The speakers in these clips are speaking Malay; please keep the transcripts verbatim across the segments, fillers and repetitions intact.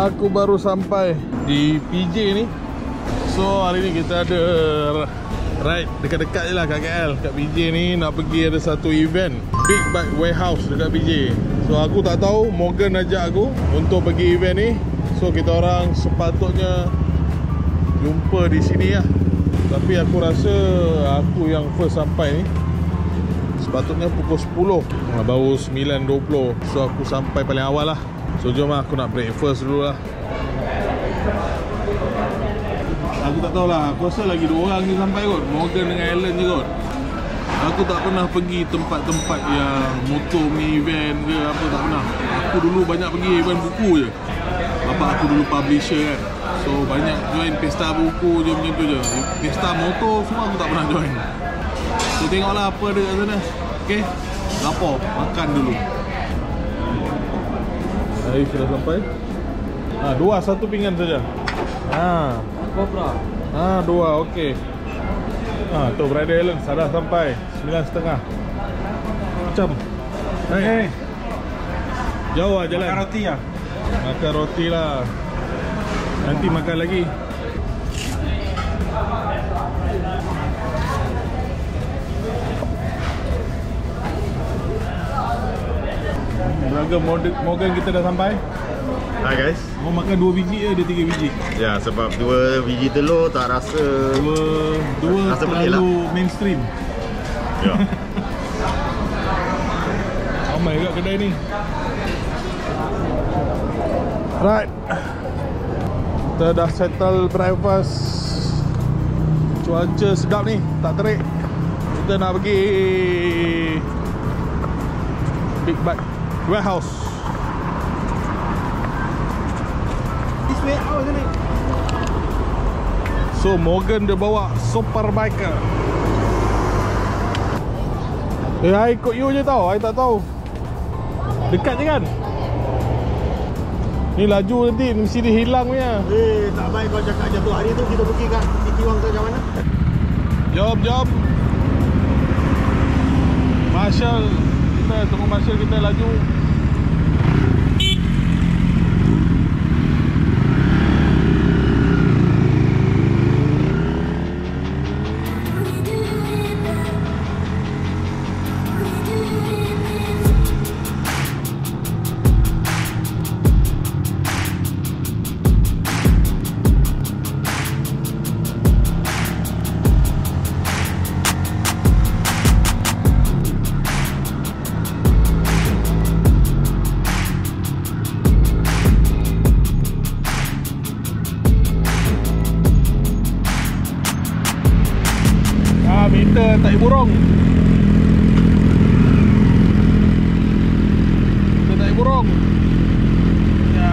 Aku baru sampai di P J ni. So hari ni kita ada ride dekat-dekat je lah kat K L. Kat P J ni nak pergi ada satu event Big Bike Warehouse dekat P J. So aku tak tahu, Morgan ajak aku untuk pergi event ni. So kita orang sepatutnya jumpa di sini lah. Tapi aku rasa aku yang first sampai ni. Sepatutnya pukul sepuluh, baru sembilan dua puluh. So aku sampai paling awal lah. So jom lah, aku nak breakfast dulu lah. Aku tak tahulah, aku rasa lagi dua orang ni sampai kot, Morgan dengan Alan je kot. Aku tak pernah pergi tempat-tempat yang motor punya event ke apa, tak pernah. Aku dulu banyak pergi event buku je. Bapak aku dulu publisher kan. So banyak join pesta buku je, macam tu je. Pesta motor semua aku tak pernah join. So tengoklah apa ada kat sana. Okay, lapar, makan dulu. Hari sudah sampai. Ha, dua, satu pinggan saja. Ha, Cobra. ha dua, okey. Ha, tu Brother Alan sudah sampai sembilan setengah. Macam. Hai. Hey. Jauh lah jalan. Makan roti lah. Makan roti lah. Nanti makan lagi. Beragam Morgan kita dah sampai. Hai guys. Mau makan dua biji ke ada tiga biji? Ya, sebab dua biji telur tak rasa Dua Dua rasa terlalu lah. mainstream. Ya. Ramai kat kedai ni. Right, kita dah settle breakfast. Cuaca sedap ni, tak terik. Kita nak pergi Big Bike Warehouse. This way out je ni. So Morgan dia bawa super biker. Eh, I ikut you je tau, I tak tahu. Dekat je kan? Ni laju nanti, mesti dia hilang punya. Eh, tak baik kau cakap jatuh hari tu kita pergi kat Titi Wang ke macam mana? Jom, jom. Marshal, kita tunggu Marshal kita laju. Meter tak burung. Meter tak burung. Ya.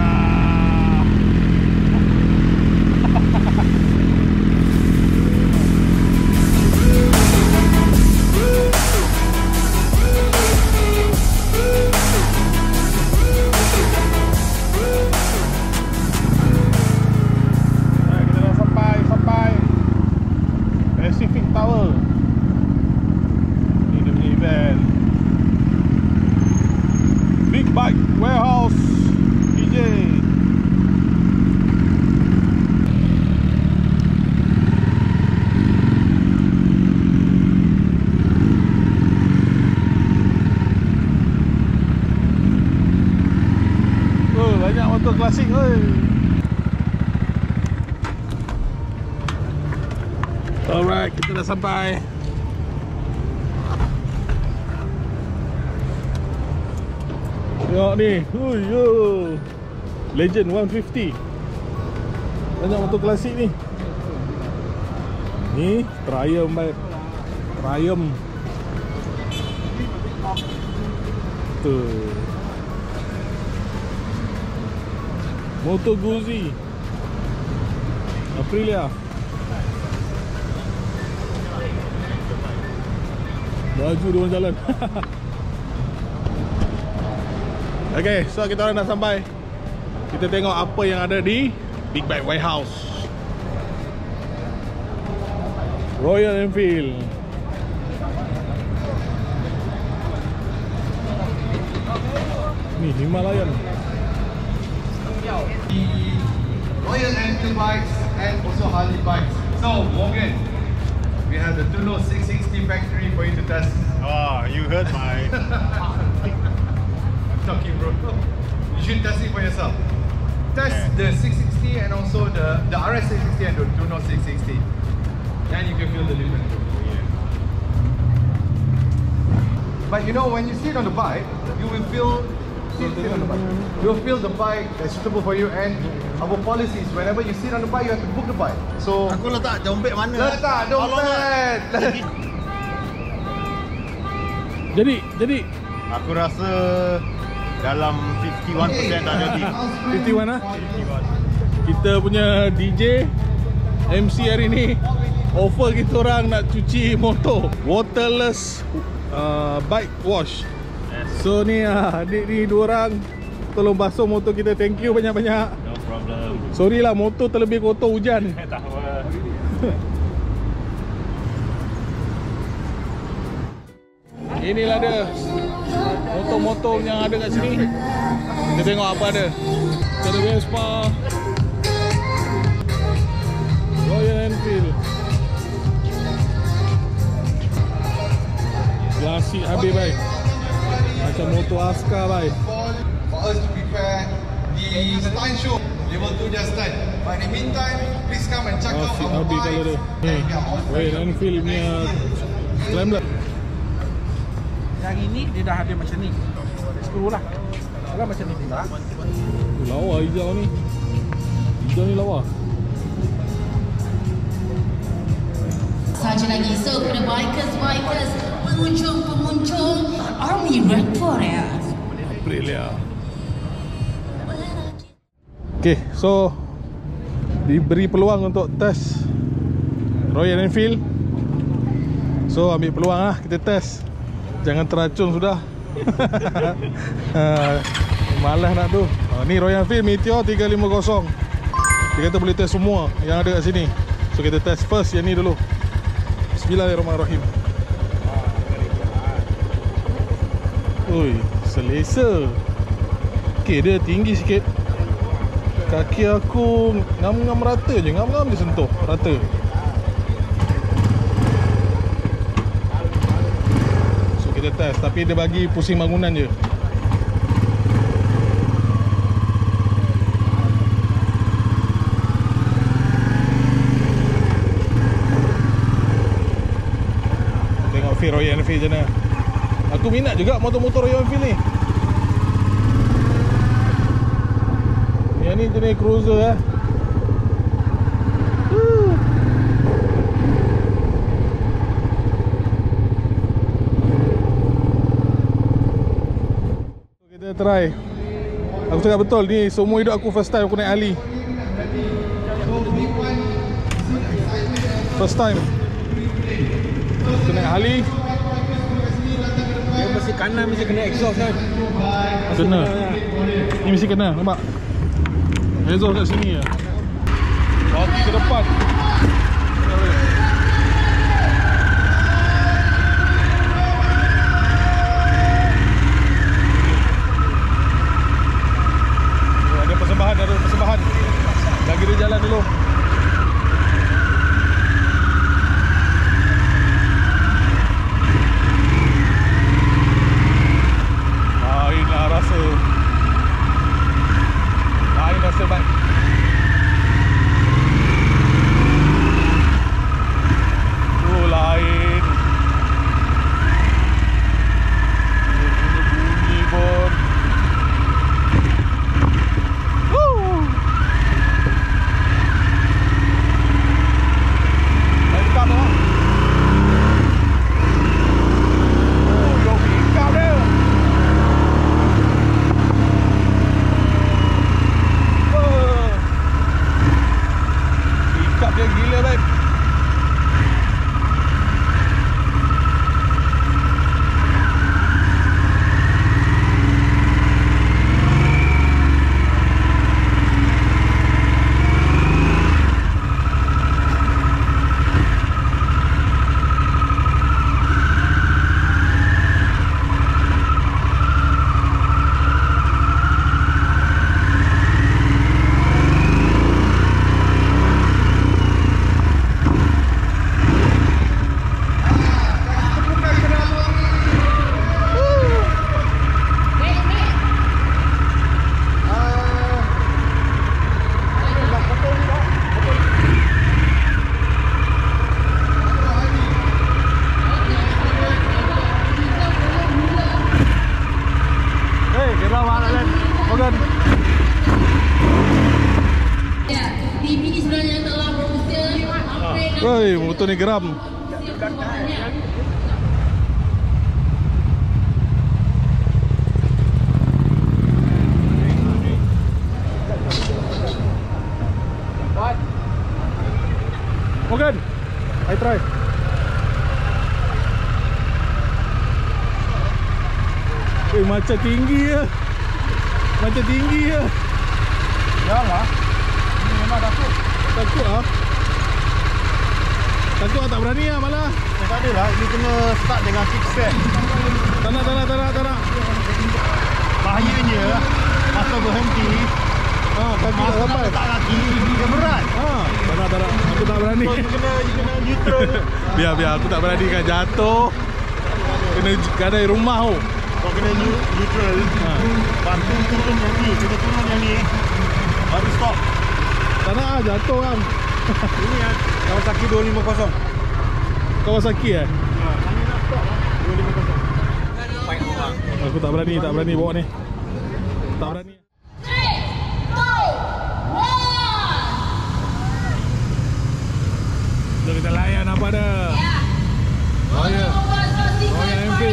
Kita dah sampai sampai Pacific Tower. Big Bike Warehouse P J. Oh, banyak motor klasik oi. Alright, kita dah sampai. Tengok ni. Hui yo. Legend one fifty. Banyak motor klasik ni. Ni Triumph baik. Triumph. Tu. Moto Guzzi. Aprilia. Baju dia orang jalan. Okay, so kita orang dah sampai. Kita tengok apa yang ada di Big Bike Warehouse. Royal Enfield. Ni Himalayan. Royal Enfield bikes and also Harley bikes. So Morgan, we have the Tuno six sixty factory for you to test. Oh, you heard my... I'm talking, bro. You should test it for yourself. Test Yeah. the six sixty and also the, the R S six sixty and the Tuno six sixty. Then you can feel the difference. But you know, when you sit on the bike, you will feel sit, sit on the bike. You will feel the bike that's suitable for you, and our policy is whenever you sit on the bike, you have to book the bike. So Aku letak dompet mana? letak dompet. Jadi, jadi Aku rasa dalam fifty-one percent tak jadi. fifty-one lah. Kita punya D J M C hari ni offer kita orang nak cuci motor waterless uh, bike wash. So ni uh, adik ni dua orang tolong basuh motor kita. Thank you banyak-banyak. No problem. Sorry lah, motor terlebih kotor hujan. Tak apa. Inilah dia motor-motor yang ada kat sini. Kita tengok apa ada. Kita ada Vespa, Royal Enfield, klasik habis baik. Macam motor Aska baik. For us to prepare the stunt show, level two just start. But in the meantime, please come and check out Klasik our habis kalau bikes. dia. Ni Royal Enfield punya Scrambler. Yang ini dia dah ada macam ni. Screw lah. Kalau macam ni tidak. Lawa hijau ni. Hijau ni lawa. Saja lagi, so kepada bikers, bikers, pengunjung, pengunjung, Army Report ya. Aprilia. Okay, so diberi peluang untuk test Royal Enfield. So ambil peluang lah, kita test. Jangan teracun sudah. Malas nak tu. Ha, ni Royal Enfield Meteor tiga lima kosong. Dia kata boleh test semua yang ada kat sini. So kita test first yang ni dulu. Bismillahirrahmanirrahim. Ui, selesa. Okay, dia tinggi sikit. Kaki aku ngam-ngam rata je. Ngam-ngam dia sentuh rata. So kita test. Tapi dia bagi pusing bangunan je. Tengok feel Royal Enfield macam mana. Aku minat juga motor-motor Royal Enfield ni. Yang ni jenis cruiser eh. Woo. Kita try. Aku cakap betul ni semua hidup aku first time aku naik Harley. First time aku naik Harley. Dia mesti kanan mesti kena exhaust kan. Kena. Ni mesti kena, nampak? Exhaust kat sini ya. Kaki ke depan. Ada persembahan, ada persembahan. Bagi dia jalan dulu. Lainlah rasa. Lain rasa baik. Morgan. Ya, T V ni sebenarnya telah berusia hampir enam Woi, motor ni geram. Morgan, I try. Eh, macam tinggi ya. Macam tinggi ya. Yalah. Ini memang takut. Takut ah. Takut ah, tak berani ah malah. Eh, tak adalah, ini kena start dengan kickstand. Tak nak, tak nak, tak nak, tak nak. Bahayanya masa berhenti, Ah, kaki tak masa nak sampai. letak kaki, dia berat. Ah, tak nak, tak nak. Aku tak berani. So, you kena, you kena neutral. Biar, biar. Aku tak berani kan jatuh. Kena gadai rumah tu. Kau kena new- neutral. Ha. Lepas tu turun yang ni, kena turun yang ni. Baru stop. Tak nak ah, jatuh kan. Ini yang Kawasaki dua lima kosong. Kawasaki eh? Ha, kami nak stop lah. dua lima kosong. Aku tak berani, tak berani bawa ni. Tak berani. three, two, one. Jom kita layan apa dah. Oh ya. Oh ya, M P.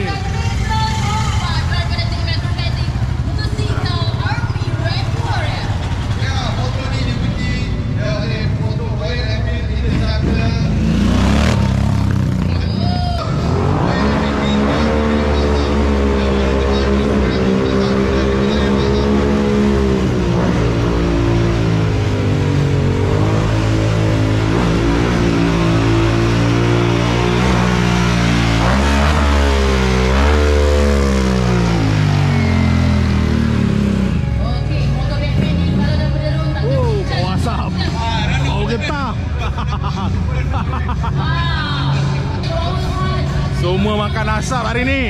Semua makan asap hari ni.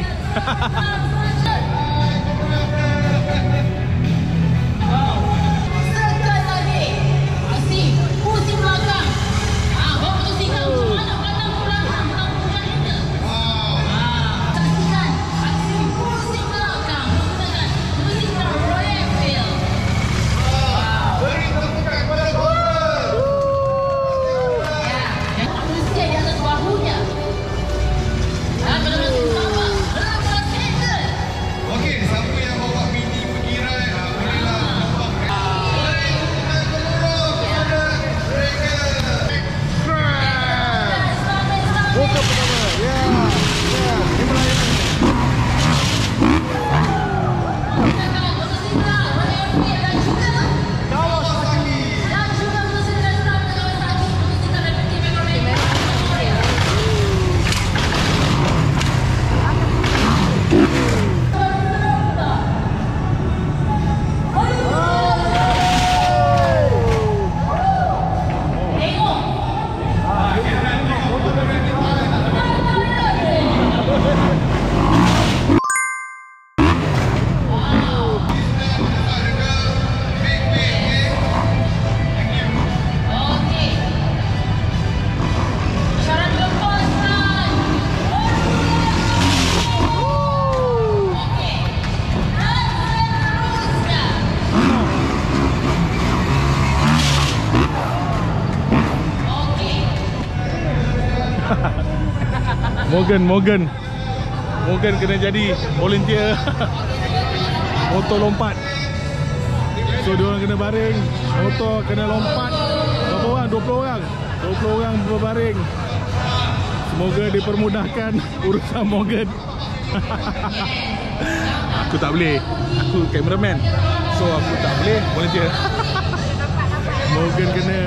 Sekali lagi. Asyik. Pusing belakang. Ah, bawa pusing belakang. Belakang, belakang, belakang. Belakang, belakang. Ah, saksikan. Asyik pusing belakang. Menggunakan pusing belakang Royal Enfield. Ya, manusia di atas bahunya. Dan benar-benar sama. Benar-benar handle. Okey, siapa yang bawa mini pergi ride, ah, berilah nampak. Buka pertama. Ya. Ya, ini melayan. Menggunakan pusing belakang Royal Enfield dan juga Kawasaki. dan juga pusing belakang Kawasaki. Pusing belakang Royal Enfield. Okey. Syarat lepaskan. Okey. Dan seterusnya. Okey. Morgan, Morgan. Morgan kena jadi volunteer. Motor lompat. So dia orang kena baring, motor kena lompat. Berapa orang? dua puluh orang. dua puluh orang berbaring. Semoga dipermudahkan urusan Morgan. Aku tak boleh. Aku cameraman. So aku tak boleh volunteer. Morgan kena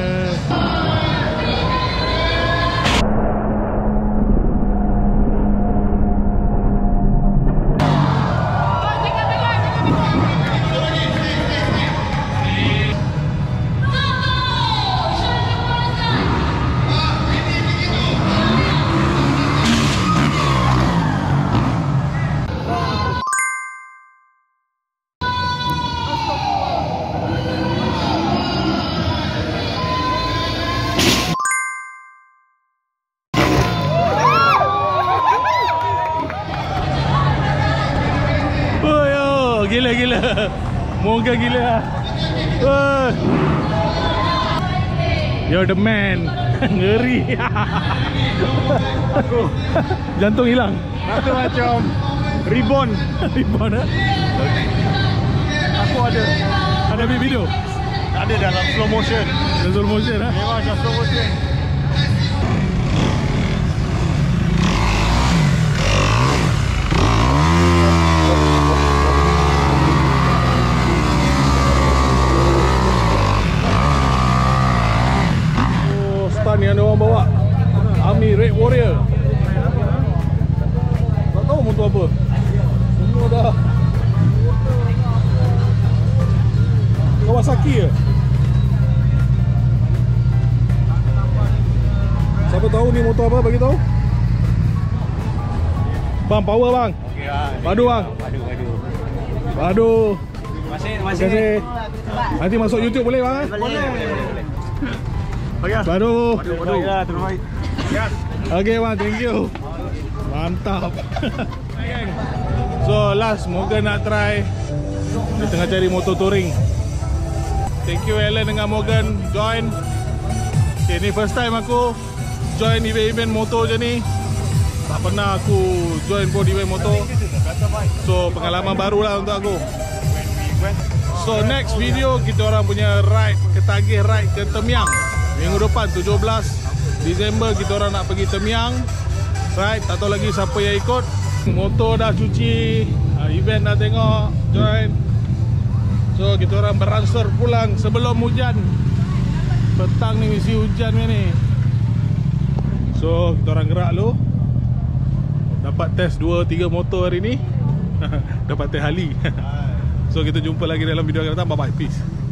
gila. Morgan gila. Uh. You're the man. Ngeri. Aku Jantung hilang. rasa macam reborn. Reborn eh? Aku ada Ada ambil video? ada dalam slow motion. Slow motion eh? Memang macam slow motion. Oh, stun yang ada orang bawa. Army Red Warrior. Tak tahu motor apa. Semua dah Kawasaki ke? Siapa tahu ni motor apa, bagi tahu. Bang, power bang. Okey ah. Padu bang. Padu padu. Padu. Masih Terima kasih. Nanti masuk YouTube boleh bang? Boleh boleh boleh. Okey. Padu. Padu ya, terbaik. Ya. Okay bang, thank you. Mantap. So last, Morgan nak try. Dia tengah cari motor touring. Thank you Alan dengan Morgan join. Okay, ni first time aku join event-event motor je ni. Tak pernah aku join pun event motor. So pengalaman baru lah untuk aku. So next video kita orang punya ride, ketagih ride ke Temyang. Minggu depan tujuh belas Disember kita orang nak pergi Temyang. Right, tak tahu lagi siapa yang ikut. Motor dah cuci, event dah tengok, join. So kita orang beransur pulang sebelum hujan. Petang ni mesti hujan ni. So kita orang gerak dulu. Dapat test dua tiga motor hari ni. Dapat test Harley. So kita jumpa lagi dalam video akan datang. Bye bye, peace.